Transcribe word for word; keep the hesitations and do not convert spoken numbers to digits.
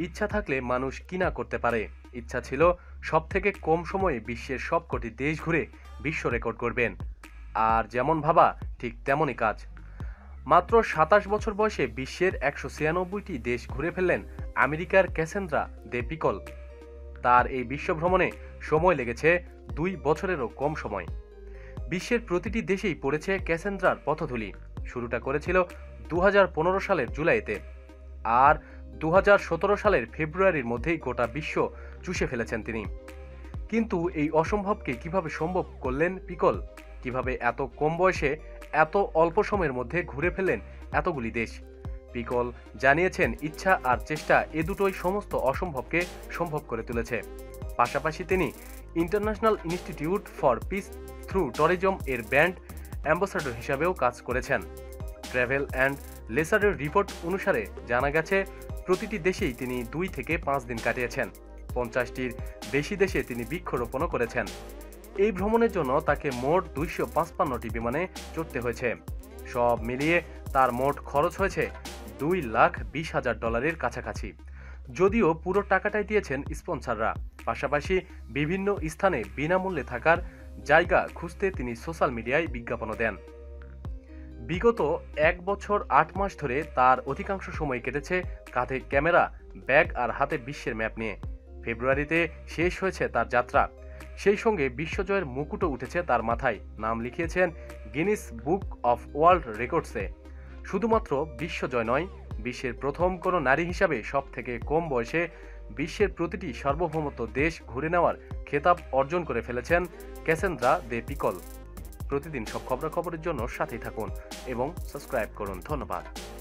ইচ্ছা থাকলে মানুষ কি না করতে পারে। ইচ্ছা ছিল সবথেকে কম সময়ে বিশ্বের সবকটি দেশ ঘুরে বিশ্ব রেকর্ড করবেন। আর যেমন ভাবা ঠিক তেমনই কাজ। মাত্র সাতাশ বছর বয়সে বিশ্বের একশো ছিয়ানব্বইটি দেশ ঘুরে ফেললেন আমেরিকার ক্যাসেন্দ্রা দে পিকল। তার এই বিশ্ব ভ্রমণে সময় লেগেছে দুই বছরেরও কম সময়। বিশ্বের প্রতিটি দেশেই পড়েছে ক্যাসেন্দ্রার পথধূলি। শুরুটা করেছিল দু হাজার পনেরো সালের জুলাইতে, আর দু হাজার সতেরো সালের ফেব্রুয়ারির মধ্যেই গোটা বিশ্ব চুষে ফেলেছেন তিনি। কিন্তু এই অসম্ভবকে কিভাবে সম্ভব করলেন পিকল? কিভাবে এত কম বয়সে এত অল্প সময়ের মধ্যে ঘুরে ফেললেন এতগুলি দেশ? পিকল জানিয়েছেন, ইচ্ছা আর চেষ্টা এ দুটোই সমস্ত অসম্ভবকে সম্ভব করে তুলেছে। পাশাপাশি তিনি international institute for peace through tourism এর ব্র্যান্ড অ্যাম্বাসাডর হিসাবেও কাজ করেছেন। ট্রাভেল অ্যান্ড লেসারের রিপোর্ট অনুসারে জানা গেছে, প্রতিটি দেশেই তিনি দুই থেকে পাঁচ দিন কাটিয়েছেন। পঞ্চাশটির বেশি দেশে তিনি বৃক্ষরোপণও করেছেন। এই ভ্রমণের জন্য তাকে মোট দুইশো পাঁচপান্নটি বিমানে চড়তে হয়েছে। সব মিলিয়ে তার মোট খরচ হয়েছে দুই লাখ বিশ হাজার ডলারের কাছাকাছি। যদিও পুরো টাকাটাই দিয়েছেন স্পন্সররা। পাশাপাশি বিভিন্ন স্থানে বিনামূল্যে থাকার জায়গা খুঁজতে তিনি সোশ্যাল মিডিয়ায় বিজ্ঞাপনও দেন। বিগত এক বছর আট মাস ধরে তার অধিকাংশ সময় কেটেছে কাঁধে ক্যামেরা, ব্যাগ আর হাতে বিশ্বের ম্যাপ নিয়ে। ফেব্রুয়ারিতে শেষ হয়েছে তার যাত্রা। সেই সঙ্গে বিশ্বজয়ের মুকুটও উঠেছে তার মাথায়। নাম লিখিয়েছেন গিনিস বুক অফ ওয়ার্ল্ড রেকর্ডসে। শুধুমাত্র বিশ্বজয় নয়, বিশ্বের প্রথম কোনো নারী হিসাবে সব থেকে কম বয়সে বিশ্বের প্রতিটি সার্বভৌমত্ব দেশ ঘুরে নেওয়ার খেতাব অর্জন করে ফেলেছেন ক্যাসেন্দ্রা দে পিকল। প্রতিদিন সব খবরাখবরের জন্য সাথেই থাকুন এবং সাবস্ক্রাইব করুন। ধন্যবাদ।